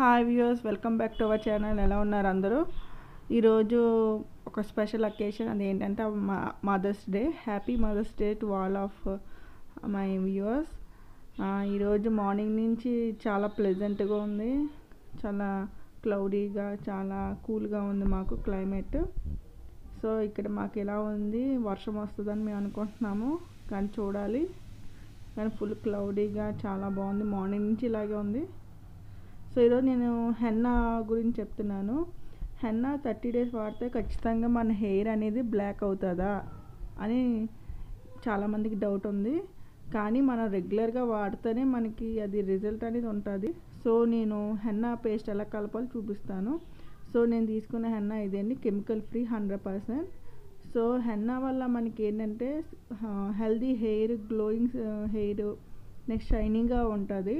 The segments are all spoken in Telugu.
Hi viewers, welcome back to our channel. ఎలా ఉన్నారు అందరూ? ఈరోజు ఒక స్పెషల్ అకేషన్, అది ఏంటంటే mother's day. Happy mother's day to all of my viewers. ఈరోజు మార్నింగ్ నుంచి చాలా ప్లెజెంట్గా ఉంది, చాలా క్లౌడీగా, చాలా కూల్గా ఉంది మాకు క్లైమేట్. సో ఇక్కడ మాకు ఎలా ఉంది, వర్షం వస్తుందని మేము అనుకుంటున్నాము, కానీ చూడాలి. కానీ ఫుల్ క్లౌడీగా చాలా బాగుంది, మార్నింగ్ నుంచి ఇలాగే ఉంది. సో ఈరోజు నేను హెన్నా గురించి చెప్తున్నాను. హెన్నా 30 days వాడితే ఖచ్చితంగా మన హెయిర్ అనేది బ్లాక్ అవుతుందా అని చాలామందికి డౌట్ ఉంది. కానీ మనం రెగ్యులర్గా వాడితేనే మనకి అది రిజల్ట్ అనేది ఉంటుంది. సో నేను హెన్నా పేస్ట్ ఎలా కలపాలో చూపిస్తాను. సో నేను తీసుకున్న హెన్నా ఇదేండి, కెమికల్ ఫ్రీ 100%. సో హెన్నా వల్ల మనకి ఏంటంటే healthy hair, glowing hair, next షైనింగ్గా ఉంటుంది.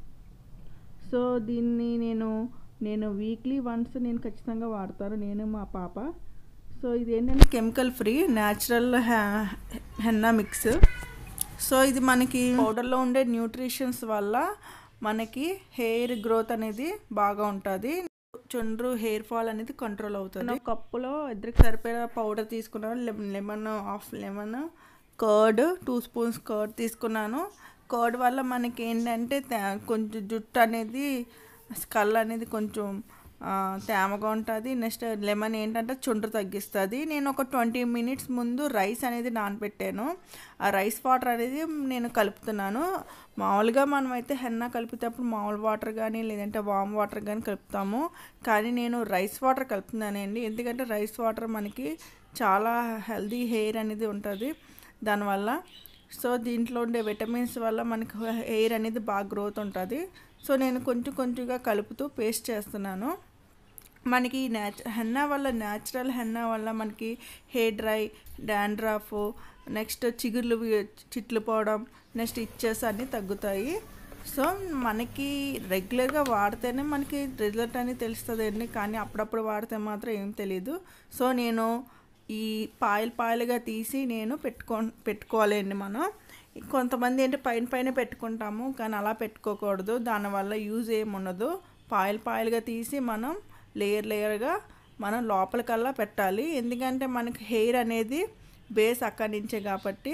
సో దీన్ని నేను వీక్లీ వన్స్ నేను ఖచ్చితంగా వాడతాను, నేను మా పాప. సో ఇది ఏంటంటే chemical free natural henna mix. So ఇది మనకి పౌడర్లో ఉండే న్యూట్రిషన్స్ వల్ల మనకి హెయిర్ గ్రోత్ అనేది బాగా ఉంటుంది, చుండ్రు హెయిర్ ఫాల్ అనేది కంట్రోల్ అవుతుంది. కప్పులో ఇద్దరికి సరిపోయే పౌడర్ తీసుకున్నాను, half lemon, curd 2 spoons curd తీసుకున్నాను. కర్డ్ వల్ల మనకి ఏంటంటే కొంచెం జుట్టు అనేది, స్కల్ అనేది కొంచెం తేమగా ఉంటుంది. నెక్స్ట్ లెమన్ ఏంటంటే చుండ్రు తగ్గిస్తుంది. నేను ఒక 20 minutes ముందు రైస్ అనేది నానబెట్టాను. ఆ రైస్ వాటర్ అనేది నేను కలుపుతున్నాను. మామూలుగా మనమైతే హెన్నా కలిపేటప్పుడు మామూలు వాటర్ కానీ లేదంటే వామ్ వాటర్ కానీ కలుపుతాము, కానీ నేను రైస్ వాటర్ కలుపుతున్నానండి. ఎందుకంటే రైస్ వాటర్ మనకి చాలా హెల్దీ హెయిర్ అనేది ఉంటుంది దానివల్ల. సో దీంట్లో ఉండే విటమిన్స్ వల్ల మనకి హెయిర్ అనేది బాగా గ్రోత్ ఉంటుంది. సో నేను కొంచెంగా కలుపుతూ పేస్ట్ చేస్తున్నాను. మనకి హెన్నా వల్ల, న్యాచురల్ హెన్నా వల్ల మనకి హెయిర్ డ్రై, డాండ్రఫ్, నెక్స్ట్ చిట్లు పోవడం, నెక్స్ట్ ఇచ్చెస్ అన్నీ తగ్గుతాయి. సో మనకి రెగ్యులర్గా వాడితేనే మనకి రిజల్ట్ అనేది తెలుస్తుంది అండి, కానీ అప్పుడప్పుడు వాడితే మాత్రం ఏం తెలియదు. సో నేను ఈ పాయలుగా తీసి నేను పెట్టుకోవాలండి. మనం కొంతమంది ఏంటి పైన పెట్టుకుంటాము, కానీ అలా పెట్టుకోకూడదు, దానివల్ల యూజ్ ఏముండదు. పాయలుగా తీసి మనం లేయర్గా మనం లోపలికల్లా పెట్టాలి. ఎందుకంటే మనకి హెయిర్ అనేది బేస్ అక్కడి నుంచే కాబట్టి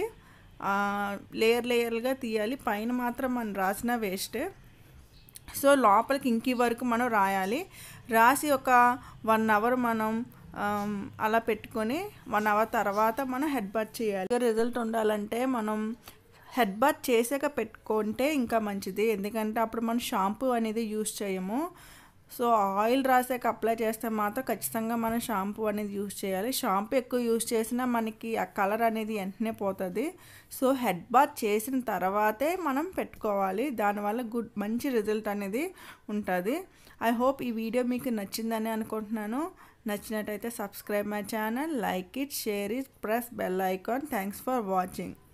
లేయర్గా తీయాలి. పైన మాత్రం మనం రాసిన వేస్టే. సో లోపలికి ఇంకి వరకు మనం రాసి ఒక 1 hour మనం అలా పెట్టుకొని 1 hour తర్వాత మనం హెడ్ బాత్ చేయాలి. రిజల్ట్ ఉండాలంటే మనం హెడ్ బాత్ చేసాక పెట్టుకుంటే ఇంకా మంచిది, ఎందుకంటే అప్పుడు మనం షాంపూ అనేది యూజ్ చేయము. సో ఆయిల్ రాసాక అప్లై చేస్తే మాత్రం ఖచ్చితంగా మనం షాంపూ అనేది యూజ్ చేయాలి. షాంపూ ఎక్కువ యూజ్ చేసినా మనకి ఆ కలర్ అనేది వెంటనే పోతుంది. సో హెడ్ బాత్ చేసిన తర్వాతే మనం పెట్టుకోవాలి, దానివల్ల మంచి రిజల్ట్ అనేది ఉంటుంది. ఐ హోప్ ఈ వీడియో మీకు నచ్చిందని అనుకుంటున్నాను. నచ్చినట్టయితే subscribe my channel, like it, share it, press bell icon. Thanks for watching.